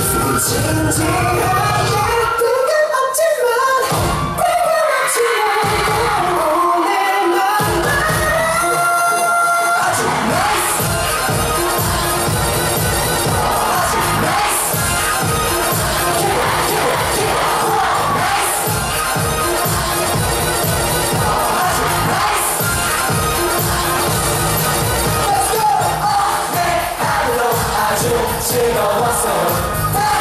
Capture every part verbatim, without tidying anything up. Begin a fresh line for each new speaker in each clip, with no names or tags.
진지하게 뜨거웠지만 뜨거웠지만 오늘만 아주 nice 아주 nice keep it keep it keep it nice 아주 nice let's go 내 하루도 아주 즐거웠어요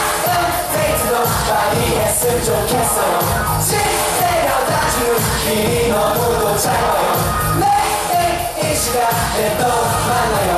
많이 했으면 좋겠어요 지내려다 주는 길이 너무도 짧아요 내일 이 시간에 또 만나요